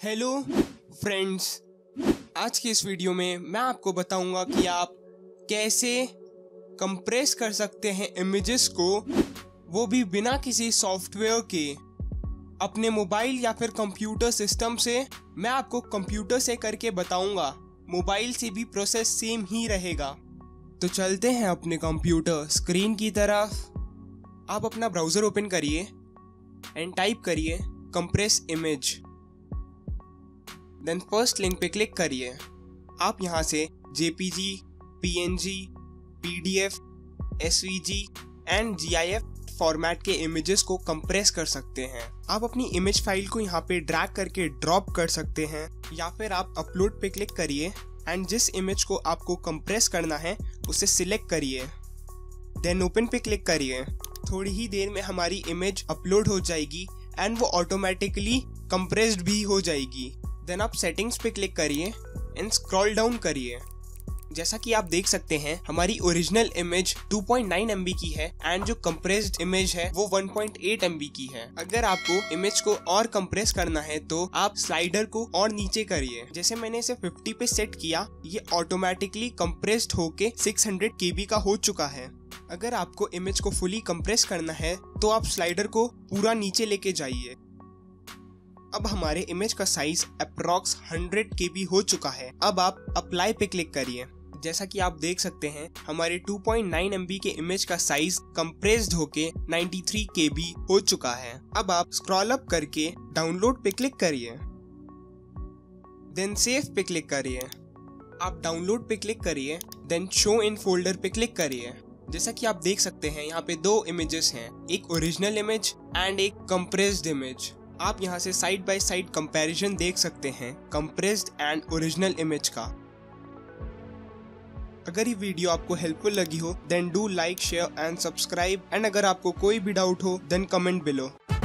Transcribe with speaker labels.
Speaker 1: Hello friends, आज की इस वीडियो में मैं आपको बताऊंगा कि आप कैसे कंप्रेस कर सकते हैं इमेजेस को, वो भी बिना किसी सॉफ्टवेयर के, अपने मोबाइल या फिर कंप्यूटर सिस्टम से। मैं आपको कंप्यूटर से करके बताऊंगा, मोबाइल से भी प्रोसेस सेम ही रहेगा। तो चलते हैं अपने कंप्यूटर स्क्रीन की तरफ। आप अपना ब्राउज़र ओपन करिए एंड टाइप करिए compress image. Then first link पे क्लिक करिए। आप यहाँ से JPG, PNG, PDF, SVG and GIF format के इमेजेस को कंप्रेस कर सकते हैं। आप अपनी इमेज फाइल को यहाँ पे ड्रैग करके ड्रॉप कर सकते हैं, या फिर आप अपलोड पे क्लिक करिए एंड जिस इमेज को आपको कंप्रेस करना है उसे सिलेक्ट करिए। देन ओपन पे क्लिक करिए। थोड़ी ही देर में हमारी इमेज अपलोड हो जाएगी एंड वो ऑटोमेटिकली कंप्रेस्ड भी हो जाएगी। देन आप सेटिंग्स पे क्लिक करिए एंड स्क्रॉल डाउन करिए। जैसा कि आप देख सकते हैं हमारी ओरिजिनल इमेज 2.9 MB की है एंड जो कंप्रेस्ड इमेज है वो 1.8 MB की है। अगर आपको इमेज को और कंप्रेस करना है तो आप स्लाइडर को और नीचे करिए। जैसे मैंने इसे 50 पे सेट किया, ये ऑटोमेटिकली कंप्रेस्ड होके 600 KB का हो चुका है। अगर आपको इमेज को फुली कंप्रेस करना है तो आप स्लाइडर को पूरा नीचे लेके जाइए। अब हमारे इमेज का साइज अप्रॉक्स 100 KB हो चुका है। अब आप अप्लाई पे क्लिक करिए। जैसा कि आप देख सकते हैं हमारे 2.9 MB के इमेज का साइज कंप्रेस्ड होके 93 KB हो चुका है। अब आप स्क्रॉल अप करके डाउनलोड पे क्लिक करिए। देन सेव पे क्लिक करिए। आप डाउनलोड पे क्लिक करिए, देन शो इन फोल्डर पे क्लिक करिए। जैसा कि आप देख सकते हैं यहाँ पे दो इमेजेस हैं, एक ओरिजिनल इमेज एंड एक कंप्रेस्ड इमेज। आप यहाँ से साइड बाय साइड कंपैरिजन देख सकते हैं कंप्रेस्ड एंड ओरिजिनल इमेज का। अगर ये वीडियो आपको हेल्पफुल लगी हो then do like, share and subscribe, and अगर आपको कोई भी डाउट हो देन कमेंट बिलो।